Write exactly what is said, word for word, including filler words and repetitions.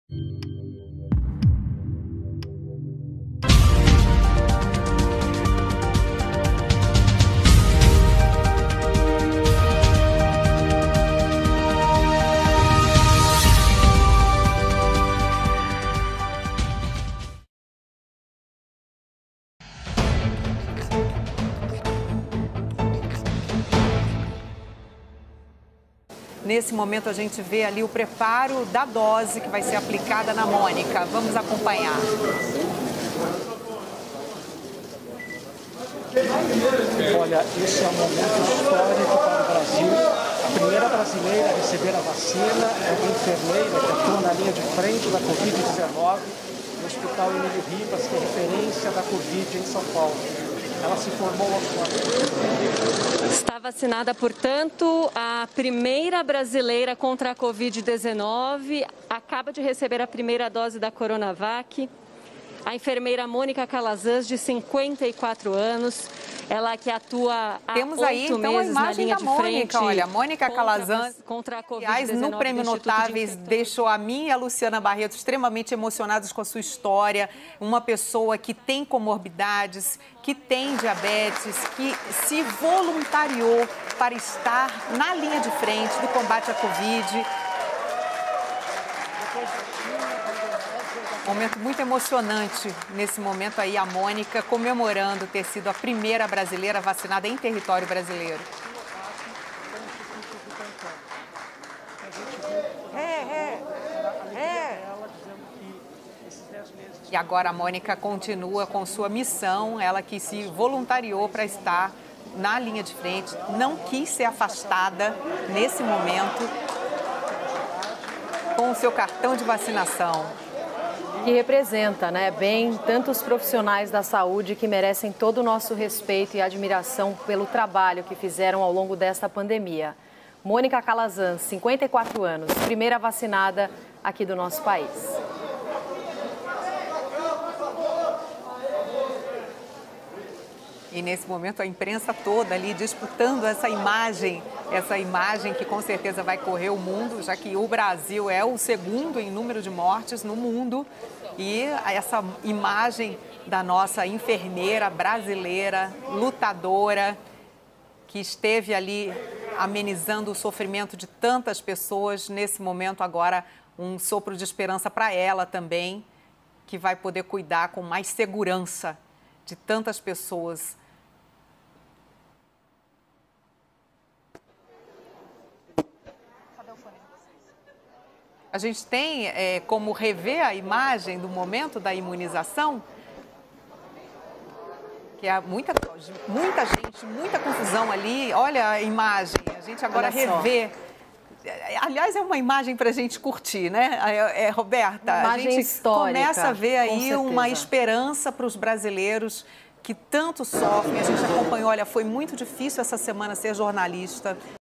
Nesse momento a gente vê ali o preparo da dose que vai ser aplicada na Mônica. Vamos acompanhar. Olha, esse é um momento histórico para o Brasil. A primeira brasileira a receber a vacina é uma enfermeira que atua na linha de frente da covid dezenove no Hospital Emílio Ribas, que é referência da Covid em São Paulo. Ela se formou aos quatro. Está vacinada, portanto, a primeira brasileira contra a covid dezenove. Acaba de receber a primeira dose da Coronavac. A enfermeira Mônica Calazans, de cinquenta e quatro anos. Ela que atua há Temos aí, oito então, a meses na imagem linha da de Mônica. frente. Olha, Mônica contra, Calazans, contra a covid aliás, dezenove no Prêmio do Instituto Notáveis, de deixou a mim e a Luciana Barreto extremamente emocionados com a sua história. Uma pessoa que tem comorbidades, que tem diabetes, que se voluntariou para estar na linha de frente do combate à Covid. Momento muito emocionante nesse momento aí, a Mônica comemorando ter sido a primeira brasileira vacinada em território brasileiro. É, é, é. E agora a Mônica continua com sua missão, ela que se voluntariou para estar na linha de frente, não quis ser afastada nesse momento com o seu cartão de vacinação. Que representa, né, bem, tantos profissionais da saúde que merecem todo o nosso respeito e admiração pelo trabalho que fizeram ao longo desta pandemia. Mônica Calazans, cinquenta e quatro anos, primeira vacinada aqui do nosso país. E nesse momento a imprensa toda ali disputando essa imagem, essa imagem que com certeza vai correr o mundo, já que o Brasil é o segundo em número de mortes no mundo. E essa imagem da nossa enfermeira brasileira, lutadora, que esteve ali amenizando o sofrimento de tantas pessoas, nesse momento agora um sopro de esperança para ela também, que vai poder cuidar com mais segurança de tantas pessoas. A gente tem é, como rever a imagem do momento da imunização, que é muita, muita gente, muita confusão ali. Olha a imagem, a gente agora revê. Aliás, é uma imagem para a gente curtir, né, é, é, Roberta? Imagem a gente histórica, começa a ver aí uma certeza. esperança para os brasileiros que tanto sofrem. A gente acompanhou, olha, foi muito difícil essa semana ser jornalista.